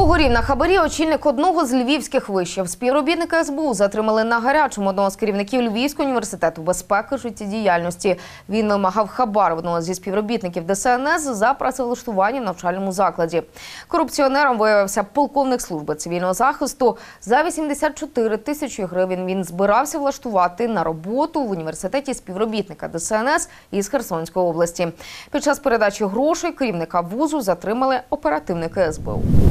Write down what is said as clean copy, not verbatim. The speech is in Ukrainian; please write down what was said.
Погорів на хабарі очільник одного з львівських вишів. Співробітника СБУ затримали на гарячому одного з керівників Львівського університету безпеки життєдіяльності. Він вимагав хабар одного зі співробітників ДСНС за працевлаштування в навчальному закладі. Корупціонером виявився полковник служби цивільного захисту. За 84 тисячі гривень він збирався влаштувати на роботу в університеті співробітника ДСНС із Херсонської області. Під час передачі грошей керівника вузу затримали оперативники СБУ.